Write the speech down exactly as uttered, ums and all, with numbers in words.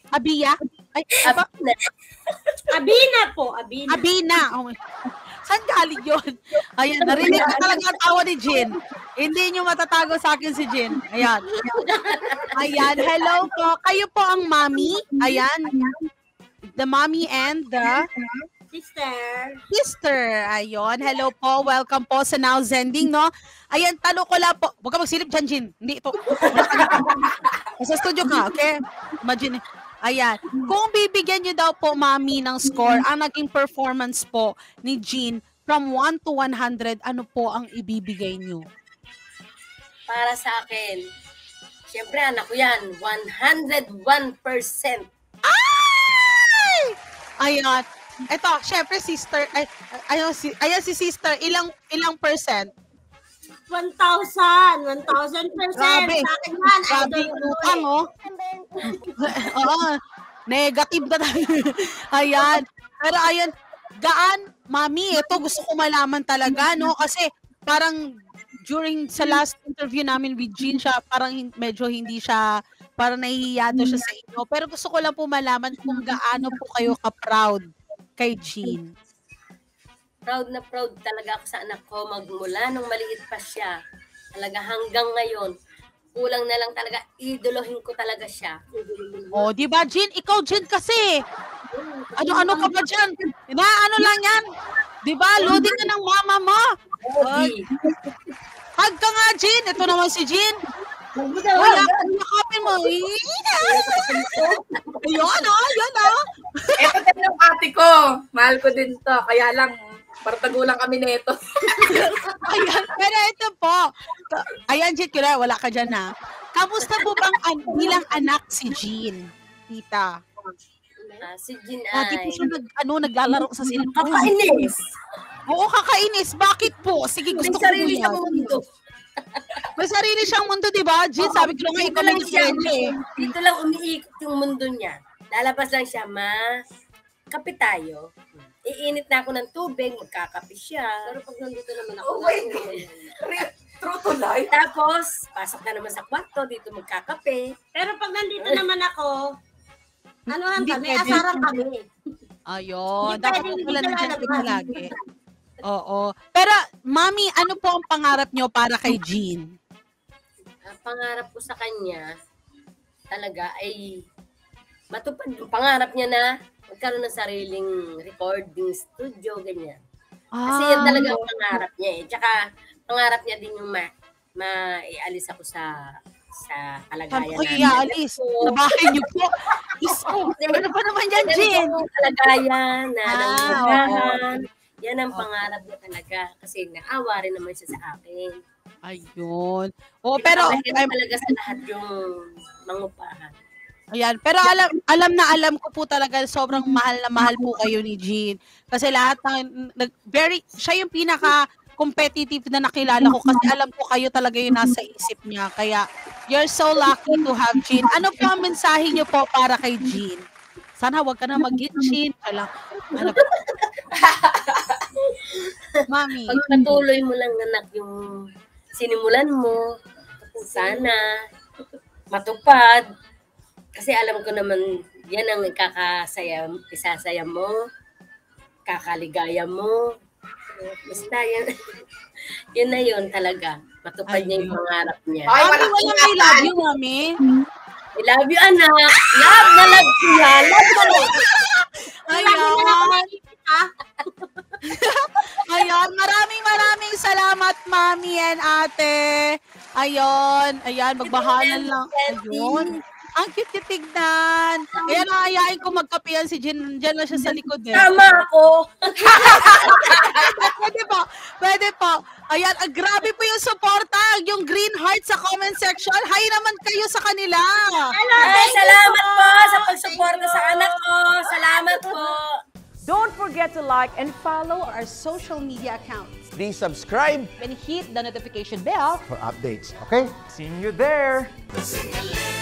Abia? Ay, Abina. Abina po, Abina. Abina. Oh, saan galing yun? Ayan, narinig ko talaga ang tawa ni Jean. Hindi nyo matatago sa akin si Jean. Ayan. Ayan, hello po. Kayo po ang mommy. Ayan. The mommy and the sister. Sister. Ayun. Hello po. Welcome po sa Now Zending, no? Ayan, tanong ko lang po. Huwag ka magsilip dyan, Jean. Hindi ito. Sa studio ka, okay? Imagine. Ayan. Kung bibigyan niyo daw po, mami, ng score, ang naging performance po ni Jean from one to one hundred, ano po ang ibibigay niyo? Para sa akin, siyempre anak ko yan, one hundred one percent. Ay! Ayan. Ito, siyempre sister, ay, ayan, si, ayan si sister, ilang ilang percent? one thousand. one thousand percent. Grabe. Sa akin yan. Grabe, utang, oh. Oo. Negative na tayo. Ayan. Pero ayan, gaan, mami, ito gusto ko malaman talaga, no? Kasi parang during sa last interview namin with Jean, siya parang hin- medyo hindi siya, parang nahihiya daw siya sa inyo. Pero gusto ko lang po malaman kung gaano po kayo ka-proud kay Jean. Proud na proud talaga ako sa anak ko magmula nung maliit pa siya. Talaga hanggang ngayon. Kulang na lang talaga, idolohin ko talaga siya. Oh, di ba, Jean? Ikaw, Jean, kasi. Ano-ano ka ba dyan? Na, ano lang yan? Di ba? Loading ka ng mama mo. Odi. Hug ka nga, Jean. Ito naman si Jean. Wala, nakapin mo. Ayun, ah, yan, ah. Ito din yung ate ko. Mahal ko din to. Kaya lang, partagulang kami nito. Ayan, pero ito po. Ayan, Jean, kaya wala ka dyan, ha? Kamusta po bang an- bilang anak si Jean, tita? Ah, si Jean Lagi po ay siya nag, ano, naglalaro sa cellphone. kakainis. Oo, kakainis. Bakit po? Sige, May gusto ko sarili yan. siyang mundo. May sarili siyang mundo, di ba? Jean, sabi ko nga, ikaw lang yung friend eh. Dito lang umiikot yung mundo niya. Lalabas lang siya, ma, kape tayo. Iinit na ako ng tubig, magkakape siya. Pero pag nandito naman ako, Oh my God. True to life. tapos, pasok na naman sa kwarto, dito magkakape. Pero pag nandito naman ako, ano lang Hindi kami, pwede. asarang kami. Ayun, Hindi dapat pwede, po hindi pala ka nandiyan lalabas. ka lagi. Oo. Pero, mami, ano po ang pangarap nyo para kay Jean? Ang pangarap ko sa kanya, talaga ay matupad yung pangarap niya na magkaroon ng sariling recording studio, ganyan. Kasi yan Ah, talaga ang pangarap niya eh. Tsaka pangarap niya din yung ma, maialis ako sa sa saan kalagayan po kayo iaalis? Sa bahay niyo po? Diyos ko, ano pa naman yan, Jean? Yung kalagayan na Ah, nangungunahan. Yan ang pangarap niya talaga. Kasi naawa rin naman siya sa akin. Ayun. Oh, pero, Pinapakita I'm- talaga sa lahat yung mangupahan. ayan, pero alam alam na alam ko po talaga sobrang mahal na mahal po kayo ni Jean. Kasi lahat ng nag- very siya yung pinaka competitive na nakilala ko kasi alam ko kayo talaga yung nasa isip niya. Kaya you're so lucky to have Jean. Ano po ang mensahe niyo po para kay Jean? Sana wag ka na mag-Jean. Alam, ano po? Mami. Pagpatuloy mo lang anak yung sinimulan mo, sana matupad. Kasi alam ko naman, yan ang kakasaya, isasaya mo, kakaligaya mo. Basta yan, yun na yun talaga. Matupad niya yung pangarap niya. Ay, Mami, walang walang I love you, Mami. I love you, anak. Love na love ko yan. Love na love. Ayan. Ayan, maraming maraming salamat, Mami and Ate. Ayon, ayan, magbahalan lang. Ayun. Ang cute tignan. Ayan, naayain ko magkape yan si Jen. Diyan lang siya sa likod eh. Tama ako. Pwede po. Pwede po. Ayan, ah, grabe po yung suporta. Yung green heart sa comment section. Hi naman kayo sa kanila. Ay, salamat po sa pagsuporta sa anak ko. Salamat po. Don't forget to like and follow our social media accounts. Please subscribe And hit the notification bell for updates, okay? Seeing you there. Sing a